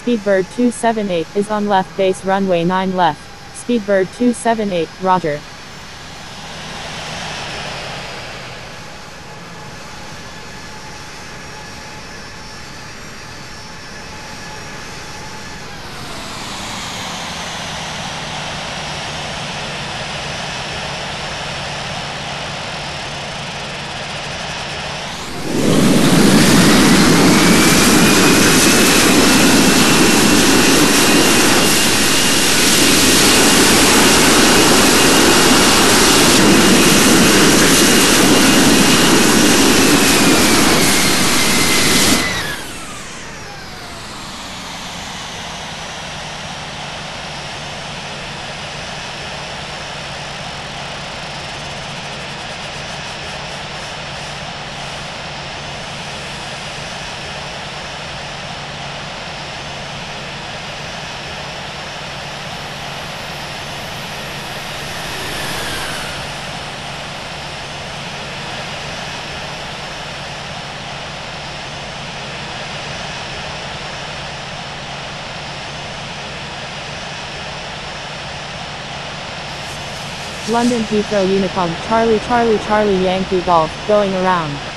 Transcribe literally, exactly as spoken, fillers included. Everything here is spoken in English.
Speedbird two seven eight is on left base runway nine left. Speedbird two seven eight, roger. London Heathrow Unicom, Charlie Charlie Charlie Yankee Golf, going around.